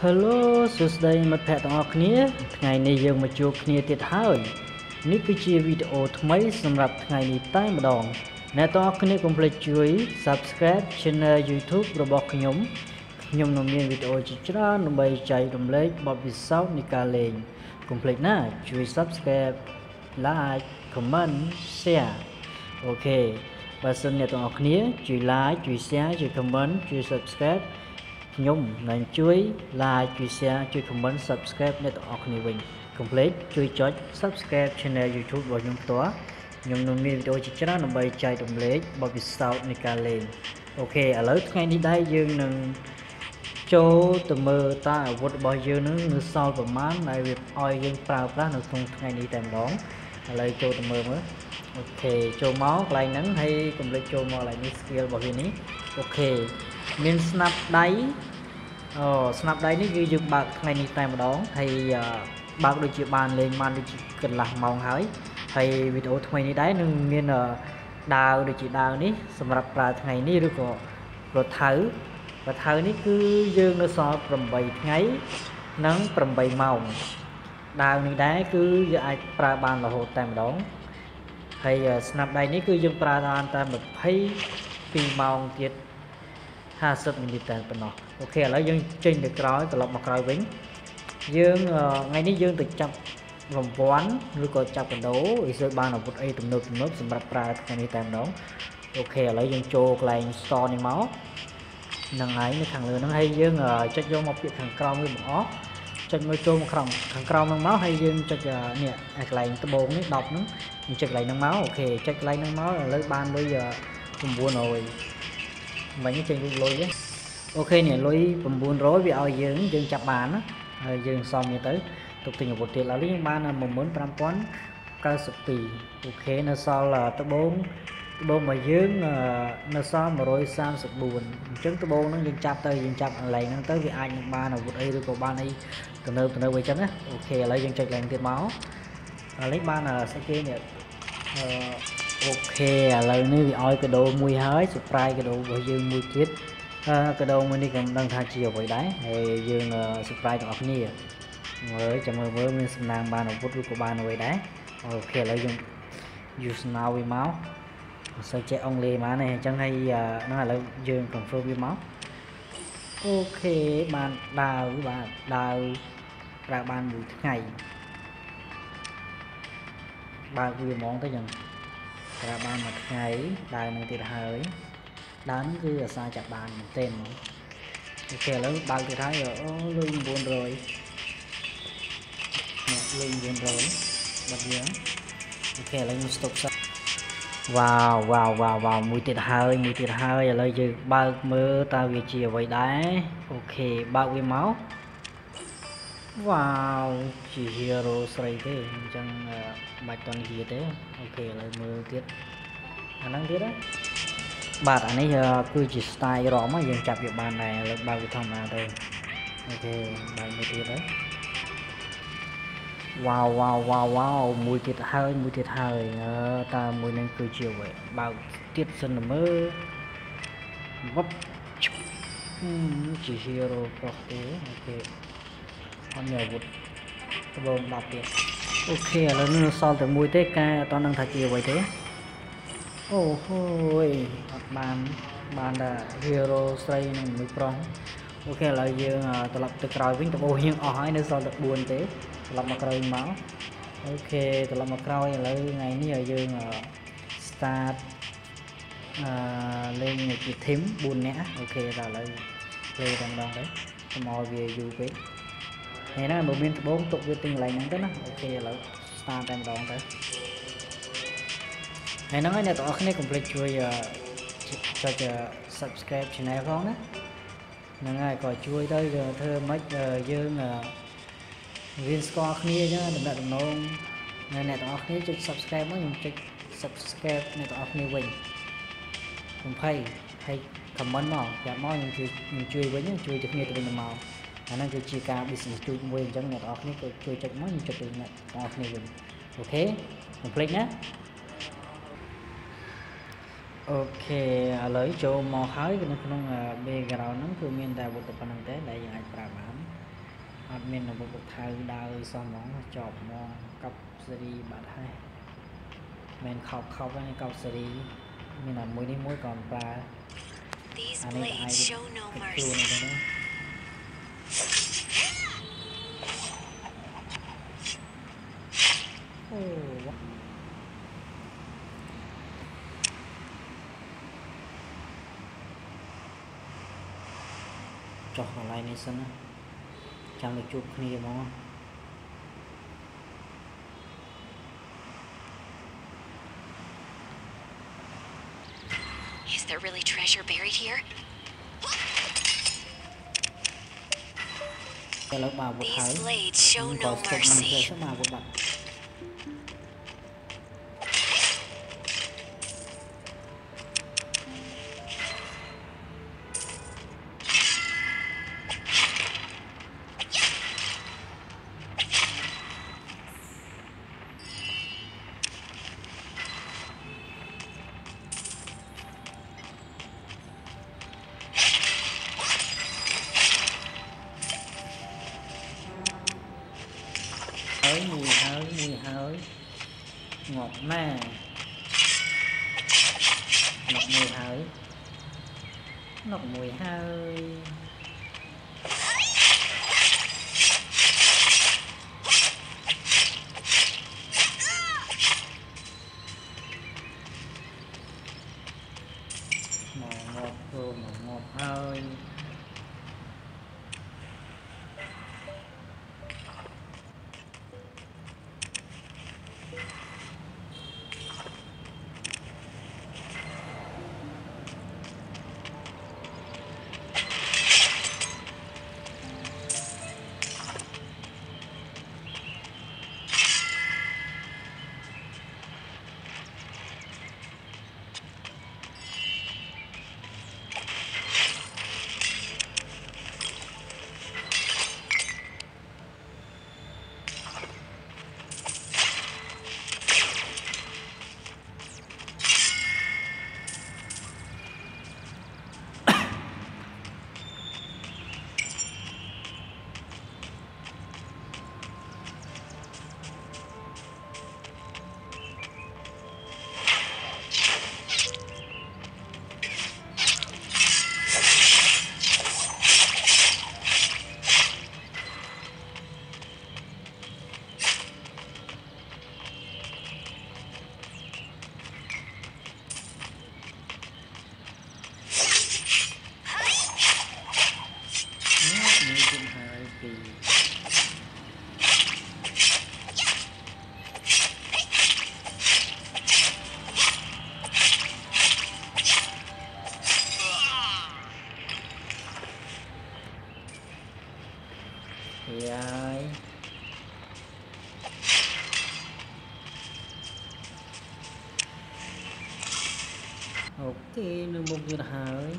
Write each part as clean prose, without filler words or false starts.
Hello សួស្តីមិត្តភ័ក្តិទាំងអស់គ្នាថ្ងៃនេះយើងមកជួបគ្នាទៀតហើយនេះគឺជាវីដេអូថ្មីសម្រាប់ថ្ងៃនេះតែម្ដងអ្នកទាំងអស់គ្នាកុំភ្លេចជួយ Subscribe Channel YouTube របស់ខ្ញុំនឹងមានវីដេអូជាច្រើនដើម្បីចែករំលែកបទពិសោធន៍នៃការលេងកុំភ្លេចណាជួយ Subscribe Like Comment Share អូខេបើសិនអ្នកទាំងអស់គ្នាជួយ Like ជួយ Share ជួយ Comment ជួយ Subscribe ខ្ញុំនឹងជួយ like ជួយ share ជួយ comment subscribe អ្នកទាំងអស់គ្នាវិញកុំភ្លេចជួយចុច subscribe channel YouTube របស់ខ្ញុំផ្ទាល់ខ្ញុំនឹងមានវីដេអូជាច្រើនដើម្បីចែករំលែកបទពិសោធន៍នៃការលេងអូខេឥឡូវថ្ងៃនេះដែរយើងនឹងចូលទៅមើលតើអាវុធរបស់យើងនឹងនៅសល់ប្រមាណដែលវាឲ្យយើងប្រើប្រាស់នៅក្នុងថ្ងៃនេះតែម្ដងឥឡូវចូលទៅមើលអូខេចូលមកកន្លែងហ្នឹងហើយកុំភ្លេចចូលមកកន្លែងនេះ skill របស់វានេះអូខេមានស្នាប់ដៃស្នាប់ដៃនេះគឺយើងបើកថ្ងៃនេះតែម្ដងហើយបើកដូចជាបានលេងបានដូចជាកន្លះម៉ោងហើយវីដេអូថ្មីនេះដែរនឹងមានដាវដូចជាដាវនេះសម្រាប់ប្រើថ្ងៃនេះឬក៏រថៅនេះគឺយើងនៅសល់8ថ្ងៃនិង8ម៉ោងដាវនេះដែរគឺយើងអាចប្រើបានរហូតតែម្ដងហើយស្នាប់ដៃនេះគឺយើងប្រើបានតែ22ម៉ោងទៀត50 មីលីតែប៉ុណ្ណោះអូខេឥឡូវយើងចេញទៅក្រោយត្រឡប់មកក្រោយវិញយើងថ្ងៃនេះយើងទៅចាប់រង្វាន់ឬក៏ចាប់កដោឲ្យស្រួយបានអាវុធអីទំនើបសម្រាប់ប្រើថ្ងៃនេះតែម្ដងអូខេឥឡូវយើងចូលកន្លែង store នេះមកហ្នឹងហើយនៅខាងលើហ្នឹងហើយយើងចុចយកមកពាក្យខាងក្រោមវាបង្អស់ចុចមកចូលមកខាងក្រោមហ្នឹងមកហើយយើងចុចនេះកន្លែងត្បូងនេះ10ហ្នឹងយើងចុចកន្លែងហ្នឹងមកអូខេចុចកន្លែងហ្នឹងមកឥឡូវបានលុយ900មិញចេញលុយអូខេនេះលុយ900វាឲ្យយើងចាប់បានណាហើយយើងសំនេះទៅទុកទិញអាវុធទៀតឥឡូវយើងបាន15092អូខេនៅសល់ត្បូងរបស់យើងនៅសល់134អញ្ចឹងត្បូងហ្នឹងយើងចាប់កន្លែងហ្នឹងទៅវាអាចនឹងបានអាវុធអីឬក៏បានអីទំនើបអីចឹងណាអូខេឥឡូវយើងចុចឡើងទៀតមកឥឡូវបានស្អីគេនេះអូខេឥឡូវនេះវាឲ្យកដោមួយហើយ surprise កដោរបស់យើងមួយទៀតកដោមួយនេះក៏មិនដឹងថាជាអ្វីដែរហើយយើង surprise ទាំងអស់គ្នាមើលចាំមើលមានសំណាងបានអាវុធឬក៏បានអ្វីដែរអូខេឥឡូវយើង use now វាមកអត់សូវចេះអង់គ្លេសមកទេអញ្ចឹងហើយហ្នឹងឥឡូវយើង confirm វាមកអូខេបានដាវប្រើបានមួយថ្ងៃបើកវាហ្មងទៅចឹងប្រើបានមួយថ្ងៃដើរនឹងទៀតហើយដើរនឹងគឺអាសាចាប់បានមែនទេអូខេឥឡូវបើកទៀតហើយអូលុយ900លុយ900បាត់យើងអូខេឥឡូវខ្ញុំ stop សិនវ៉ាវមួយទៀតហើយឥឡូវយើងបើកមើលតើវាជាអ្វីដែរអូខេបើកវាមកវ៉ាវជា hero ស្រីទេអញ្ចឹងបាច់តន់និយាយទេអូខេឥឡូវមើលទៀតអាហ្នឹងទៀតបាទអានេះគឺជា style រមយើងចាប់វាបានដែរឥឡូវបើកវាធម្មតាទៅអូខេបើកមួយទៀតហើយវ៉ាវមួយទៀតហើយតើមួយនឹងគឺជាអ្វីបើកទៀតសិនមើលវ៉ាប់ជា hero ប្រុសទេអូខេអត់មានអាវុធត្បូង10ទៀតអូខេឥឡូវនេះសល់តែមួយទេការអត់ដឹងថាជាអ្វីទេអូហូយអត់បានតែ hero ស្រីនឹងមួយប្រុសអូខេឥឡូវយើងត្រឡប់ទៅក្រោយវិញត្បូងយើងអស់ហើយនៅសល់តែ4ទេត្រឡប់មកក្រោយមកអូខេត្រឡប់មកក្រោយឥឡូវថ្ងៃនេះឲ្យយើង start លេងជា team 4នាក់អូខេដល់ឥឡូវ play តែម្ដងទៅកុំឲ្យវាយូរពេកនេះណាបើមានត្បូងទុកវាទិញកន្លែងហ្នឹងទៅណាអូខេឥឡូវ start តែម្ដងទៅហើយហ្នឹងហើយអ្នកទាំងអស់គ្នាកុំភ្លេចជួយចុច subscribe channel ផងណាហ្នឹងហើយក៏ជួយទៅធ្វើម៉េចយើងរៀនស្គាល់គ្នាអញ្ចឹងដំណាក់ដំណងអ្នកទាំងអស់គ្នាចុច subscribe មកខ្ញុំចុច subscribe អ្នកទាំងអស់គ្នាវិញ20ហើយ comment មកប្រាប់មកខ្ញុំជួយវិញជួយទៅគ្នាទៅវិញទៅមកអាហ្នឹងគឺជាការ business ជួយមួយអញ្ចឹងអ្នកទាំងអស់គ្នាក៏ជួយចុចមកខ្ញុំចុចទៅអ្នកទាំងអស់គ្នាវិញអូខេកុំភ្លេចណាអូខេឥឡូវចូលមកហើយក្នុង background ហ្នឹងគឺមានតែអាវុធប៉ុណ្្នឹងទេដែលយើងអាចប្រើបាន miền là một thay đào xong món chọc mò cặp series bạn hay men khóc khóc anh cặp series mình là mỗi đi mỗi còn ba anh ấy ai được cái này nữa chọc vào lại này sân chẳng được chụp kia mà Is there really treasure buried here? These blades show no mercy. mùi hơi ngọt mà ngọt mùi hơi ngọt mùi hơi màu ngọt thơm màu ngọt hơi thì ai ok nâng một như hơi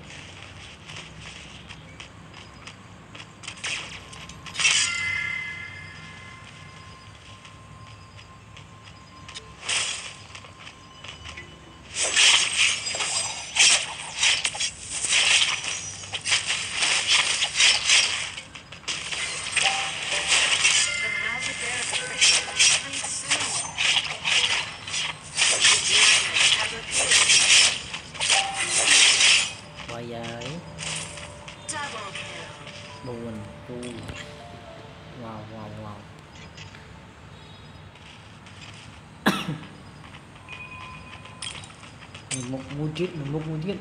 buồn tu wow một mua chết một mua chết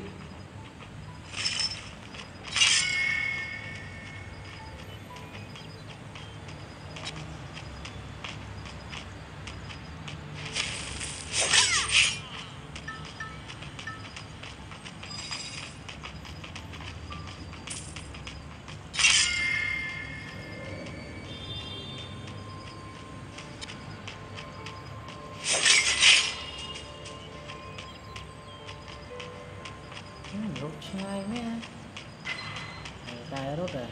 rút ngay mấy tay rút rồi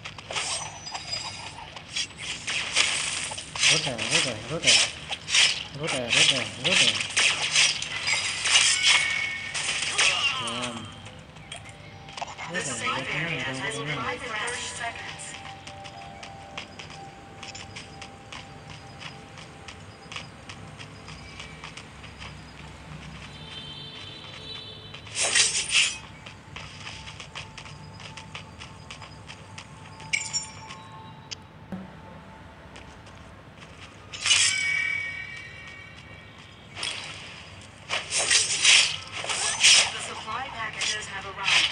rút rồi rút rồi, rút rồi, rút rồi. The safe area has arrived in 30 seconds. The supply packages have arrived.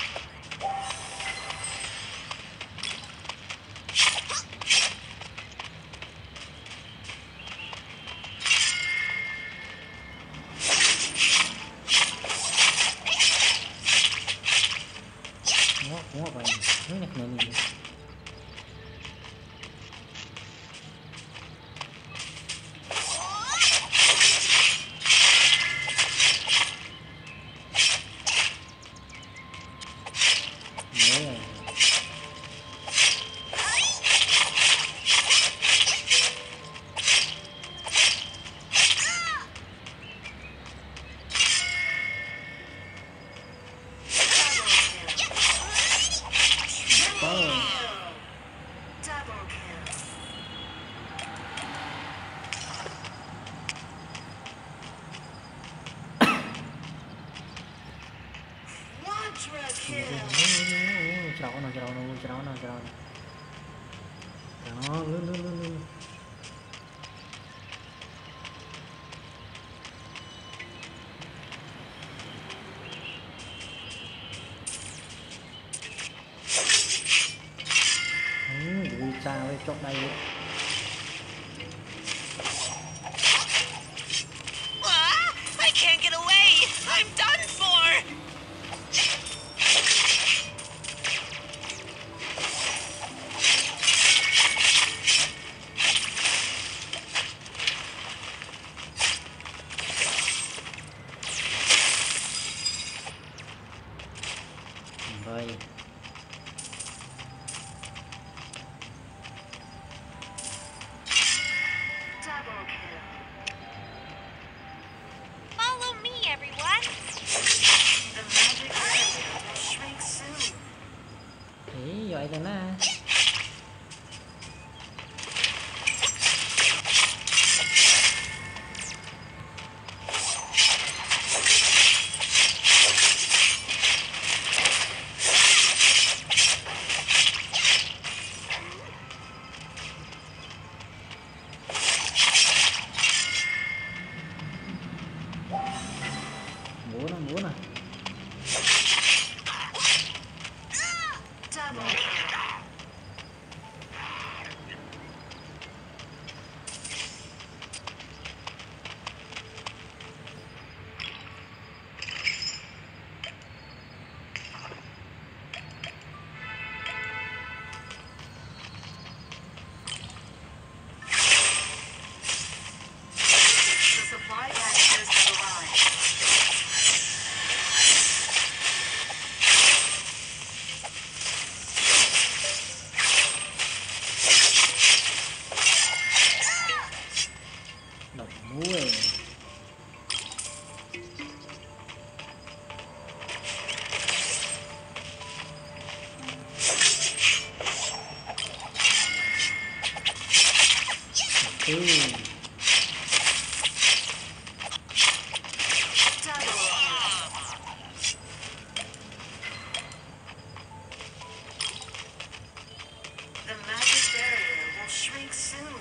Muak apa ini? Ini kena ni. Yeah. Double kill. Quadra kill. Cerau no. Lu. Xa với chốt đây. I can't get away. I'm done for. Rồi. Double kill. Follow me, everyone. The magic area will shrink soon. Ý vậy thôi nè. Múa nè. Double kill. The supply packages have arrived. Độc muối. Double kill. The magic barrier will shrink soon.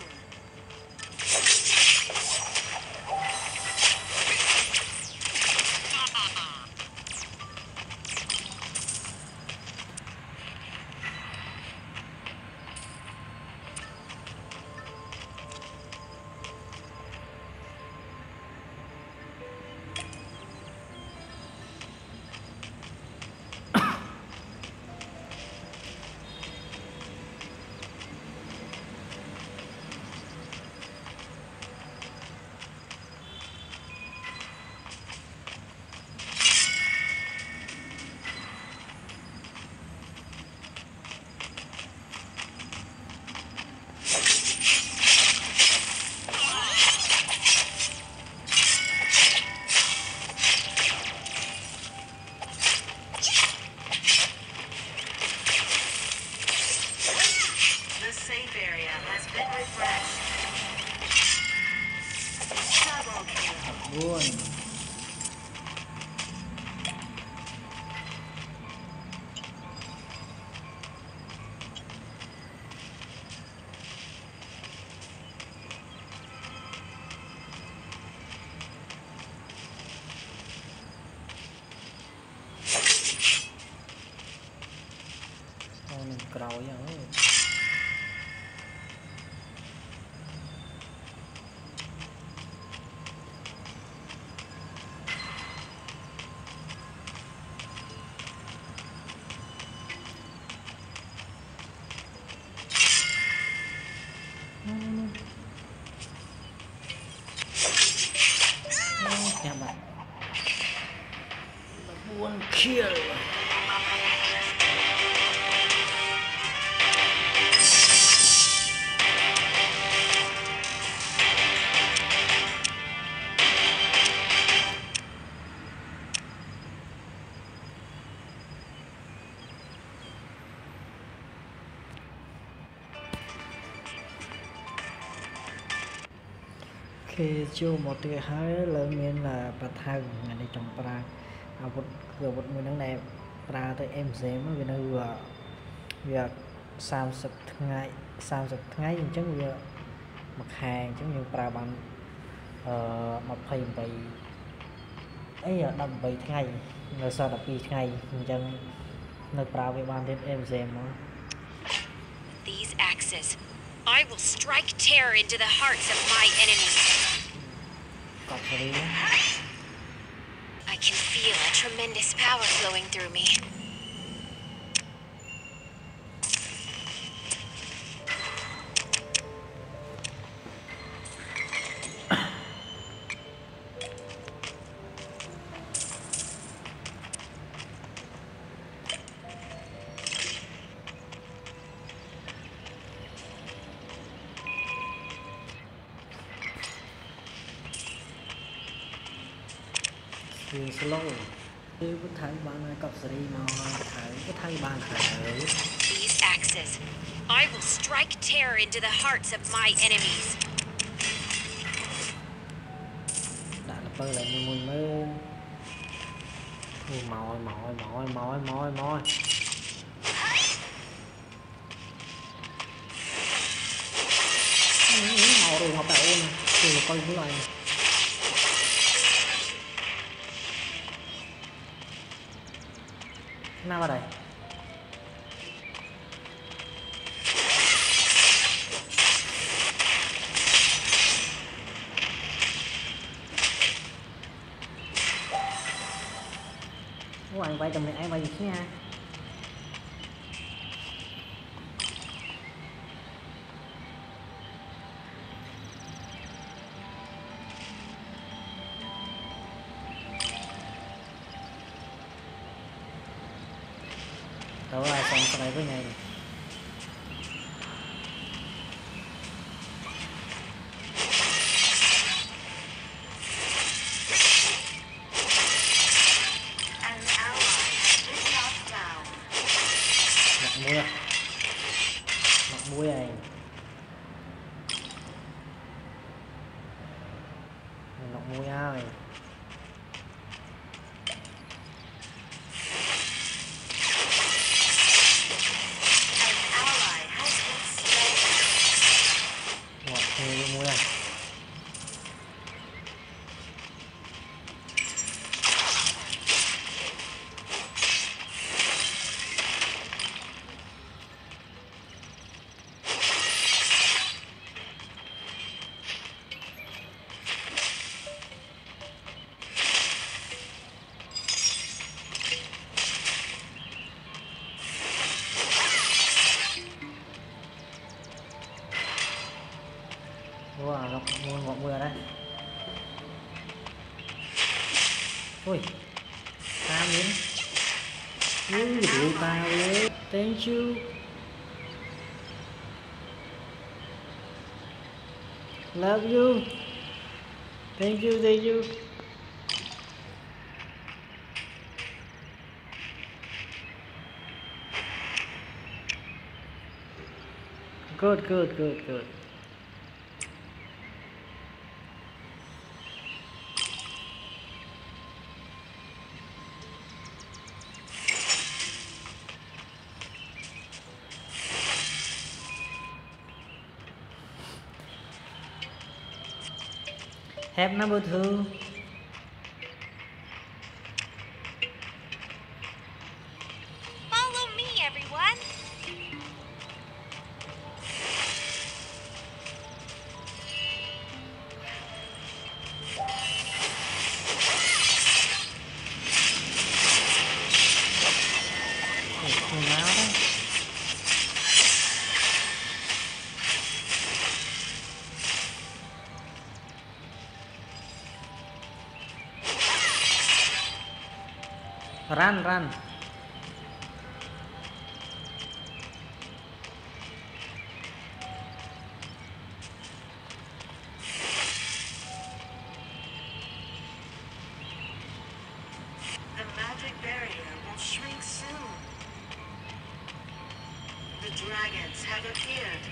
buồn. Mình cầu vậy. Các bạn buồn kill. Khi chưa một tia hơi lớn miền là bà thằng ngày này trong pra một người nắng đẹp pra tới em dễ mới vì nó vừa việc sao sập ngày chẳng vừa mặt hàng chẳng như pra bằng một phẩy bảy ấy ở đầm 7 ngày rồi sau đập 2 ngày chẳng nơi pra về ban đến em dễ mà These axes, I will strike terror into the hearts of my enemies. cọc vào đi. I can feel a tremendous power flowing through me. Slow cứ thấy bạn cọc sợi mà thấy cứ thấy bạn thấy These axes, I will strike terror into the hearts of my enemies. đã là bơi lại mùi mơ mỏi màu rồi học đạo nè từ coi cái này nào vào đây anh quay tầm này em quay gì nha đó là xong sau này với ngày mặt muối này mặt muối ơi ngọt muối muối này wow, nó ngọt mưa đây ui ta miếng ui tụi tao ơi thank you love you thank you good Have number 2. Follow me, everyone. Không nào đó. Run. The magic barrier will shrink soon. The dragons have appeared.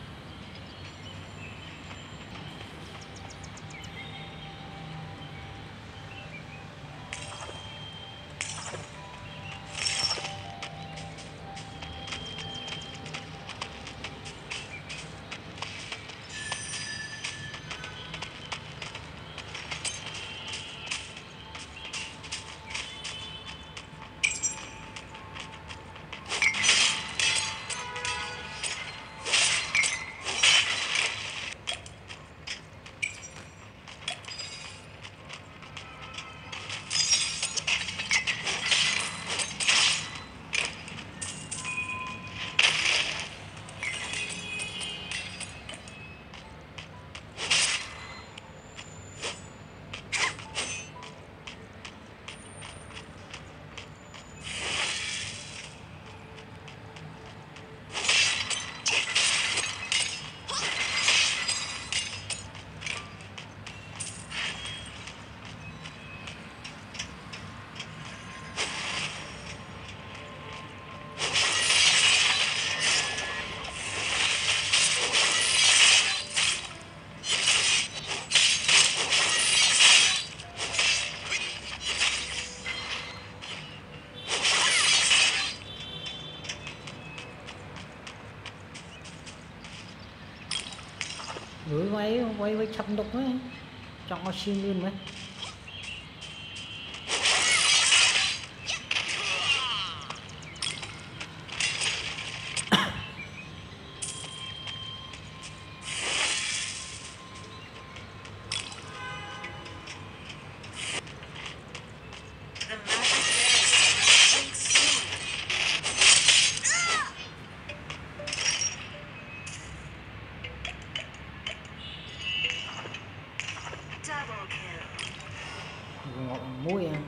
Người quay chập đục ấy. Chọn nó xin luôn mấy. The magic barrier will shrink soon. Double kill. Ngọt muối à.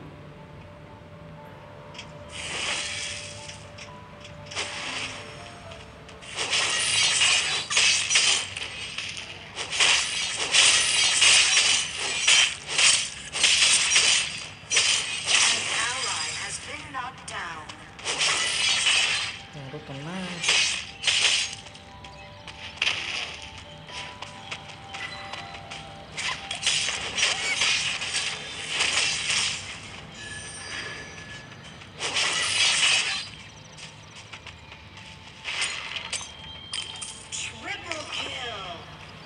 An ally has been knocked down. Có tầng má. Triple kill.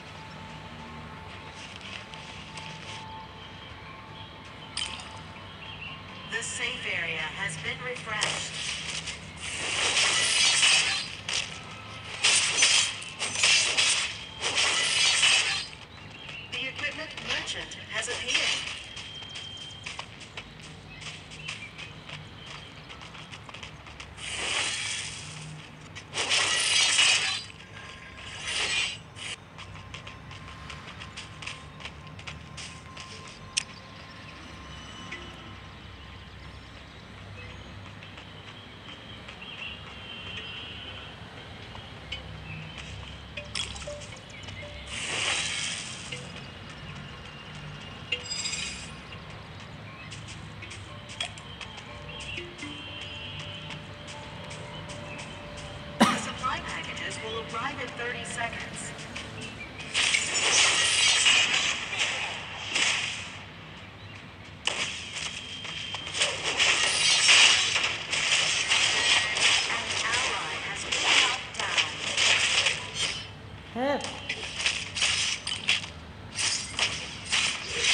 The safe area has been refreshed. The equipment merchant has appeared. The supply packages will arrive in 30 seconds. An ally has been knocked down. Hết.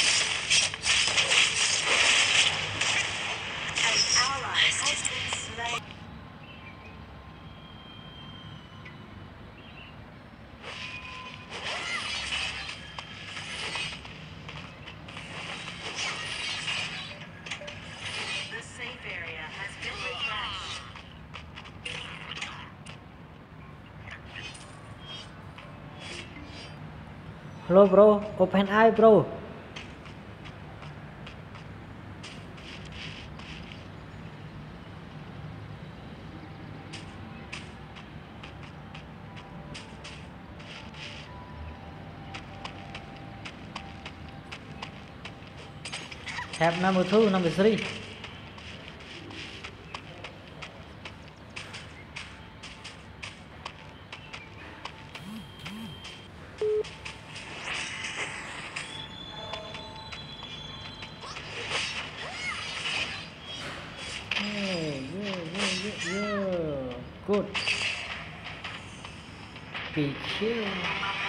Hello bro, open eye bro. Tab number 2, number 3. Yeah. Good. Be chill.